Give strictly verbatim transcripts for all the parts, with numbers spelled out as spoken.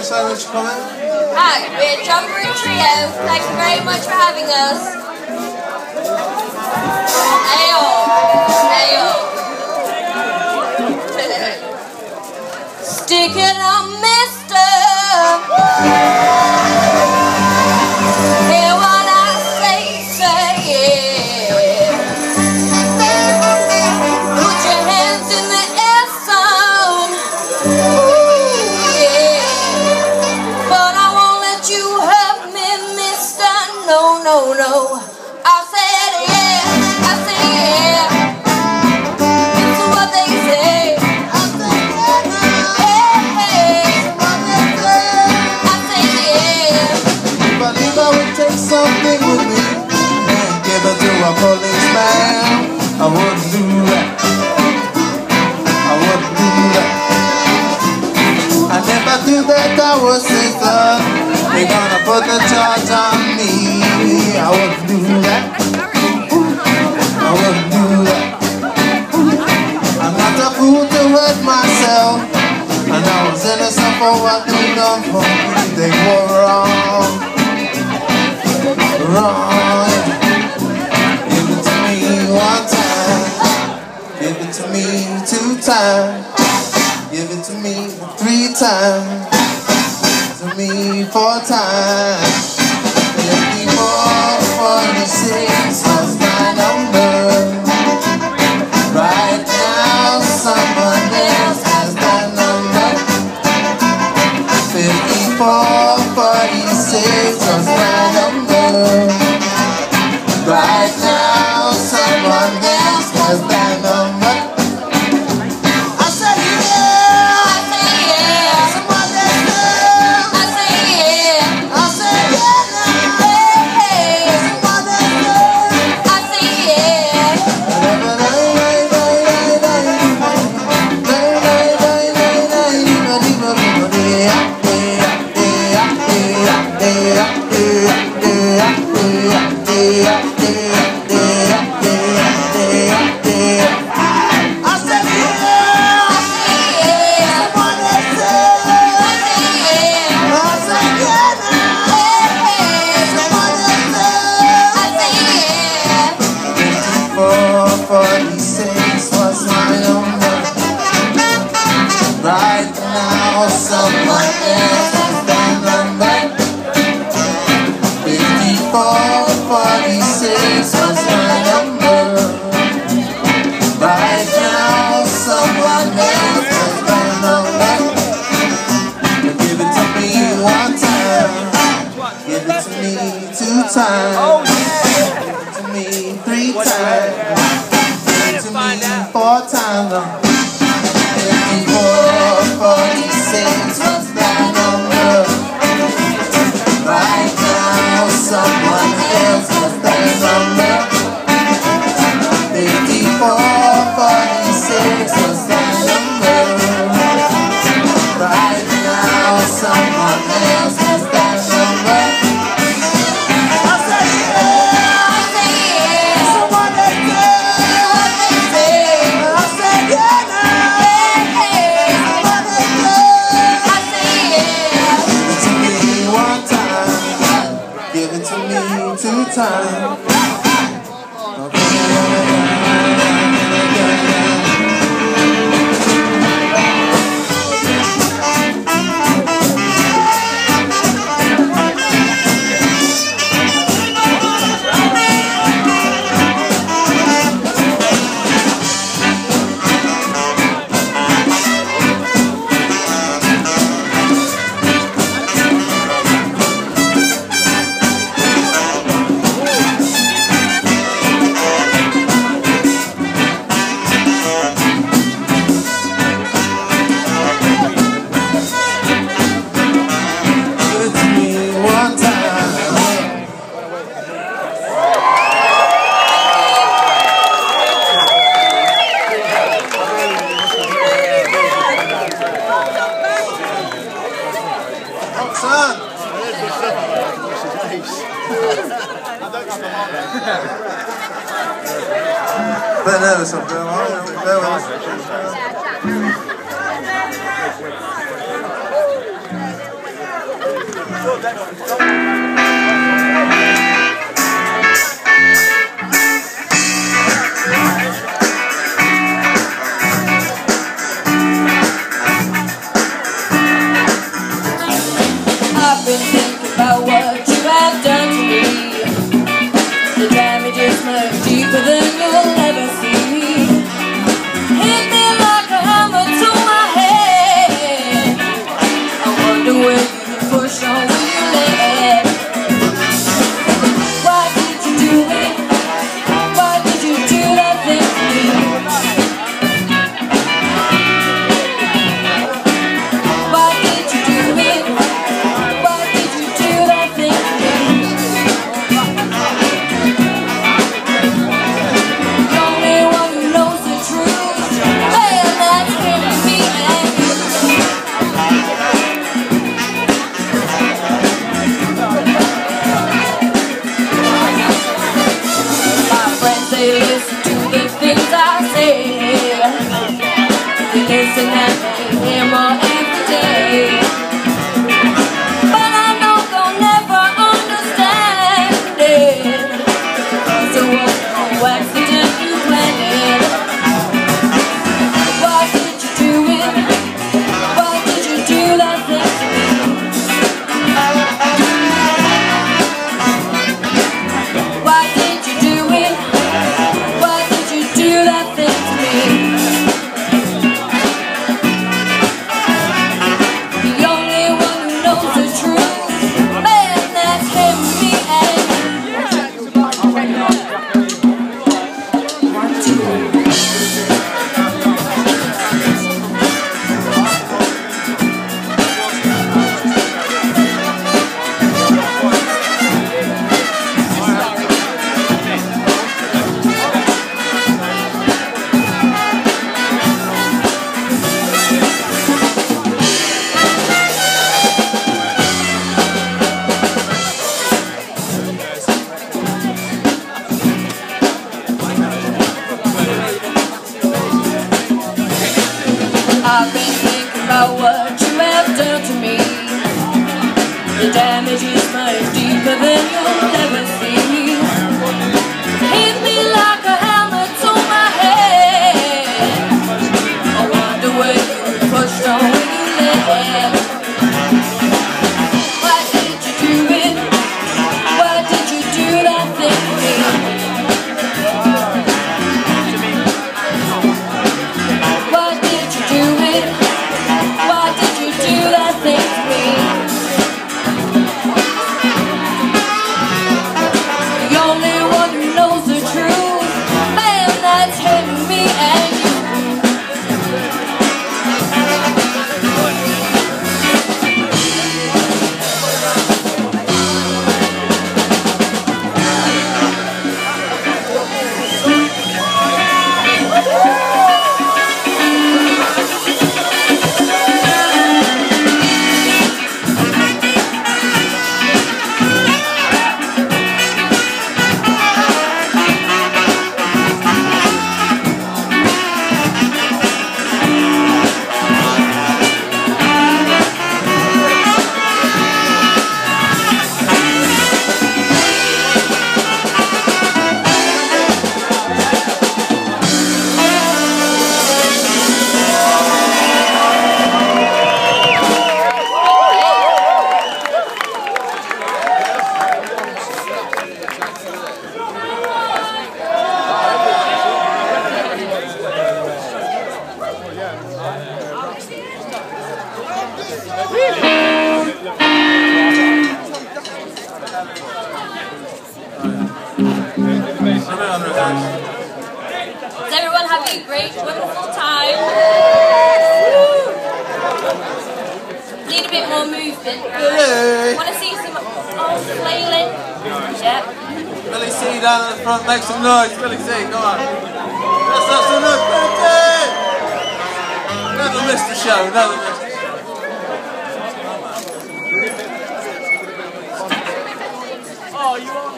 so much for coming. Hi, we're Jamboree Trio. Thank you very much for having us. Ayo, ayo. Stick it on, mister. Hear what I say, say yeah. Put your hands in the air, son. Ooh, yeah. But I won't let you hurt me, mister. No, no, no. I said yeah, I said yeah. It's what they say. I said yeah, hey, hey. I said yeah. If I leave, I would take something with me and give it to a policeman. I wouldn't do that. I wouldn't do that. And if I do that, I would say, son, they're gonna put the charge on me. I wouldn't do that. I wouldn't do that. I'm not a fool to hurt myself, and I was innocent for what they done for me. They were wrong, wrong. Give it to me one time, give it to me two times, give it to me three times, to me four times. Fifty-four, forty-six was my number. Right now, someone else has that number. Fifty-four, forty-six was my number. Right now, someone else has that number. I said yeah, I say yeah. someone else. I say yeah. I said yeah now. Hey, hey. Someone else. I say yeah. forty-six was my number. Right now, someone else has that number. Fifty-four, forty-six was my number. Right now, someone else has that number. Give it to me one time. Give it to me two times. Give it to me three times. To me four times. Fifty-four, forty-six was that number. Right now, someone else has that number. Fifty-four, forty-six was that number. Right now, someone else has that number. I say yeah, I say yeah. someone else. I said yeah now. Hey, hey. I say yeah. Give it to me one time. Give it to me two times. Bit nervous up there, aren't you? Bear with us. I've been thinking about what you have done to me. The damage is much deeper than you'll ever see. Hit me like a hammer to my head. I wonder where you can push on when you let. Why did you do it? Why did you do that thing to me? Why did you do it? Why did you do that thing to me? The only one who knows the truth, man, that's him, me and you. My friends, they listen to the things I say. They listen and they hear more every day. But I know they'll never understand it. So what's no accident you planned it? Why did you do it? Why did you do that thing to me? Why did you do it? Why did you do that thing to me? The only one who knows the truth, man, that's him, me and I've been thinking about what you have done to me. The damage is much deeper than you'll ever see. Hit me like a hammer to my head. I wonder where you pushed on when you let. Why did you do it? Why did you do that thing to me? Why did you do it? Why did you do that thing to me? The only one who knows the truth, man, that's him, me and you. Is everyone having a great, wonderful time? Need a bit more movement. Hey. Want to see some old flailing? Yeah. Billy C down at the front, make some noise. Billy C, come on. Let's have some noise, Billy C! Never missed the show, never missed the show. Oh, you are?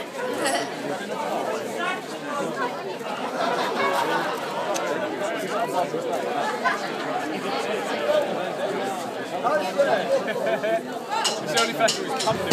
Imagine It's the only festival he's come to.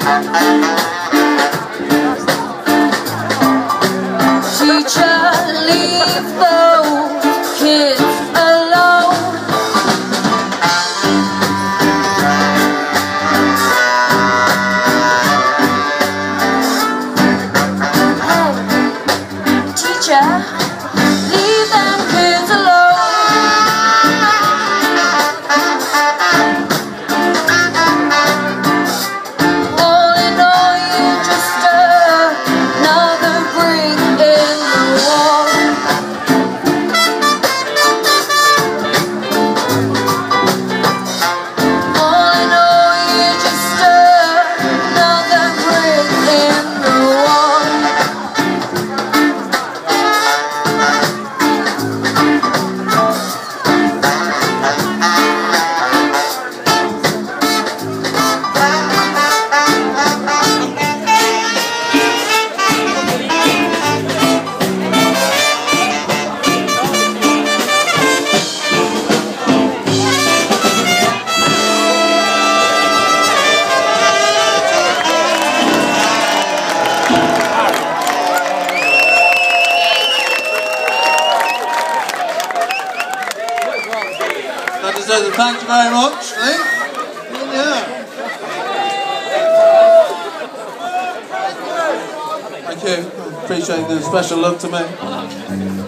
Teacher, leave those kids alone. Teacher, leave them kids alone. All in all, you're just another brick in the wall. All in all, you're just another brick in the wall. That deserves a thank you very much, Lee. Yeah. Thank you. Appreciate the special love to me.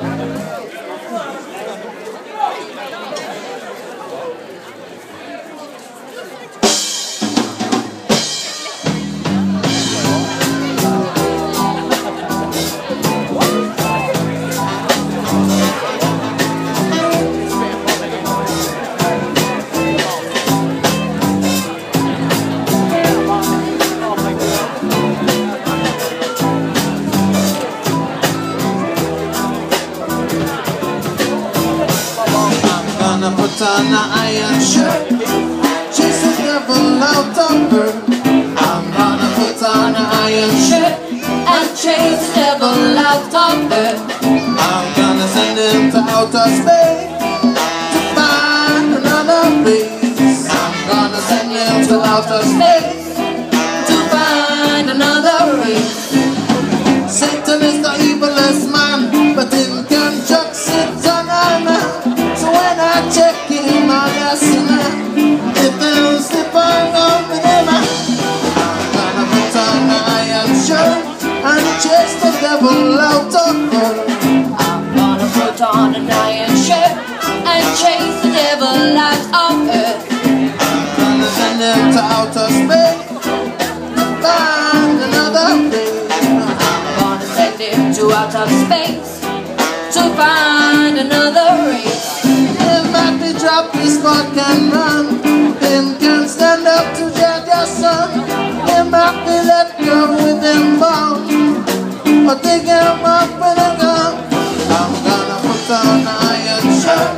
Put on an iron shirt, chase the devil out of her. I'm gonna put on an iron shirt And chase the devil out of her. I'm gonna send him to outer space to find another place. I'm gonna send him to outer space To find another race. Satan is the evilest man, but him can chuck Satan on man. So when I check him out, I sinner, if he'll slip on up with him, I'm gonna put on an iron shirt and chase the devil out of her. I'm gonna put on an iron shirt and chase the devil out of her. I'm gonna send him to outer space to find another place. I'm gonna send him to outer space to find another race. Him at the drop his fork and run. Him can stand up to judge your son. Him at the let go with him bound, or take him up with a gun. I'm gonna put on an iron shirt,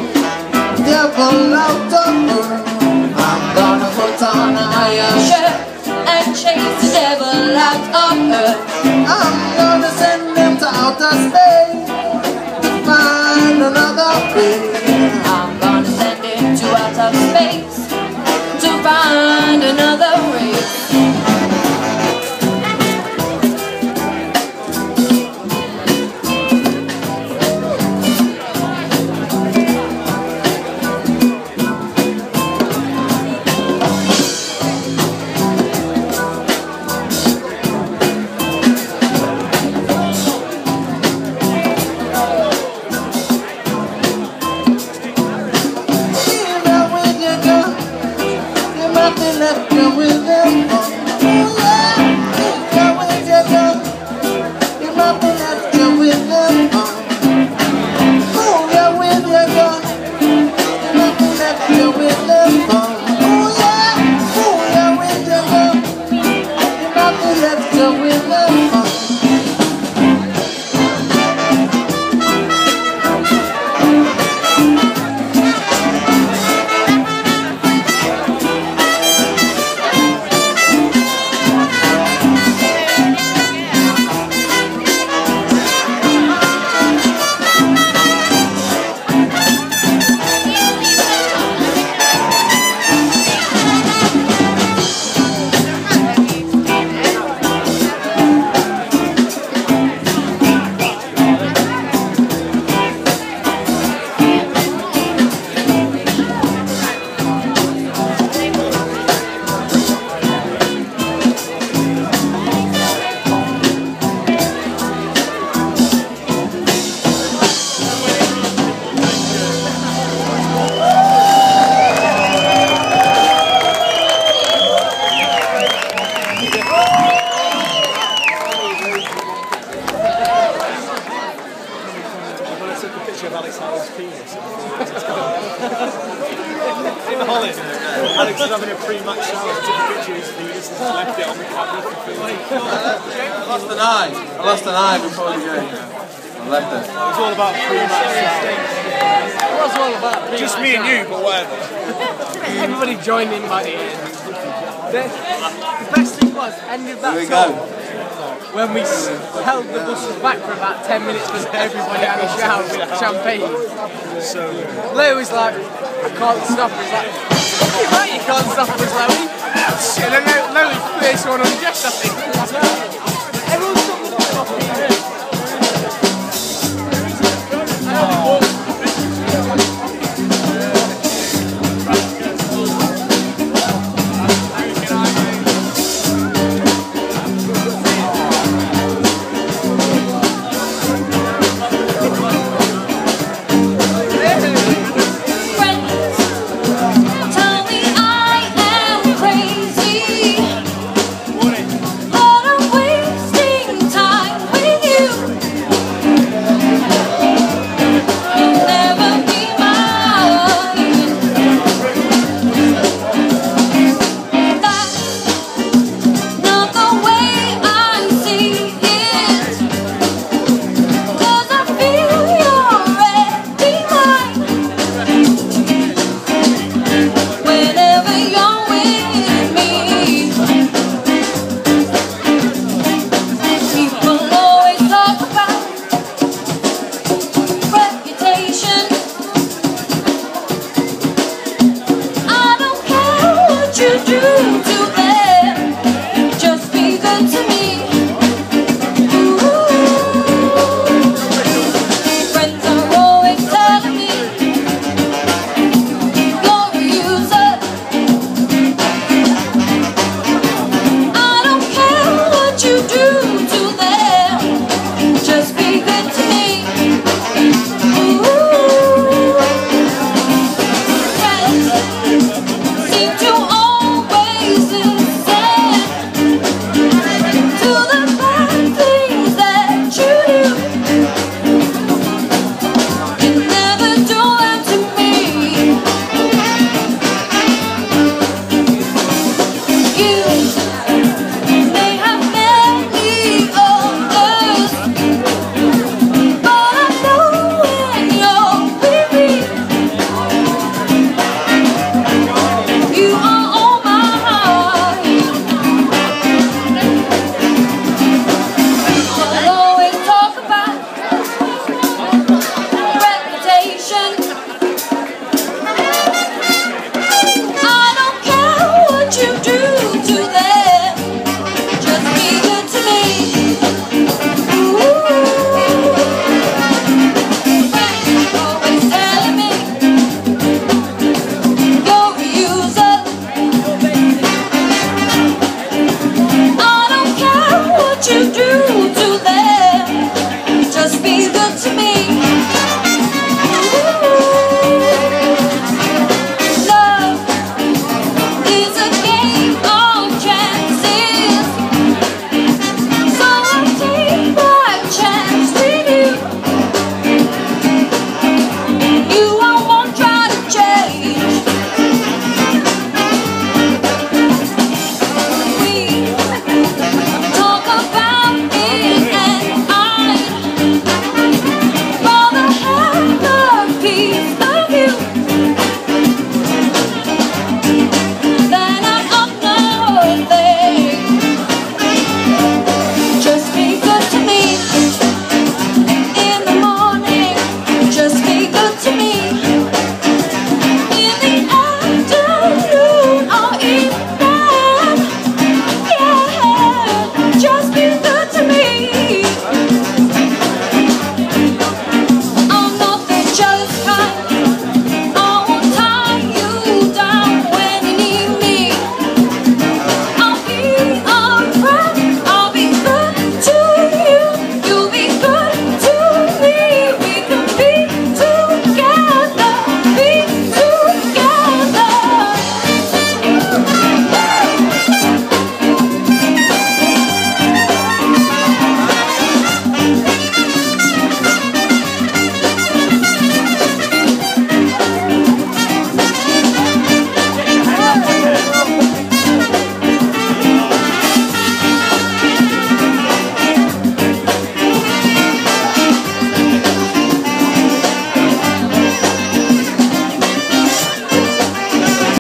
devil out of her. I'm gonna put on an iron shirt Shirt and chase the devil out of her. I'm gonna send him to outer space to find another place. I'm gonna send him to outer space to find another race. was having a pre-match shower, took a picture recently, just left it on the camera for filming. I lost an eye. I lost an eye before the game. I left it. It was all about pre-match shower. It was all about pre-match Just me and you, but whatever. Everybody joined in by the end. The, the best thing was, end of that Here we tour, go. when we s- held the buses back for about ten minutes because everybody had a shower with champagne. So good. Lou was like, I can't stop. He's like, you right, you can't stop us, Louie. And then Louie's first one undressed, I think.